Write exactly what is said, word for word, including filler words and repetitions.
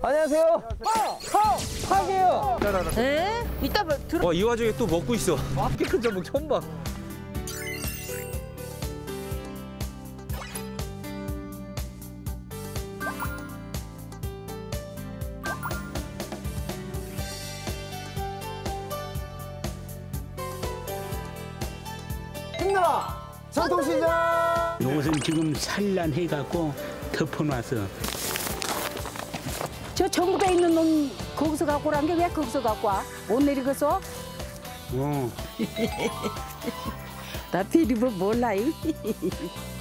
안녕하세요. 파! 파! 파게요. 에? 이따 봐, 들어. 와, 이 와중에 또 먹고 있어. 와, 이렇게 큰 전복 처음 봐. 힘내라! 전통시장! 이것은 지금 산란해갖고 덮어놨어. 저 전국에 있는 놈 거기서 갖고 오란 게 왜 거기서 갖고 와? 못 내리겠어? 어. 나 비리버 몰라. 이.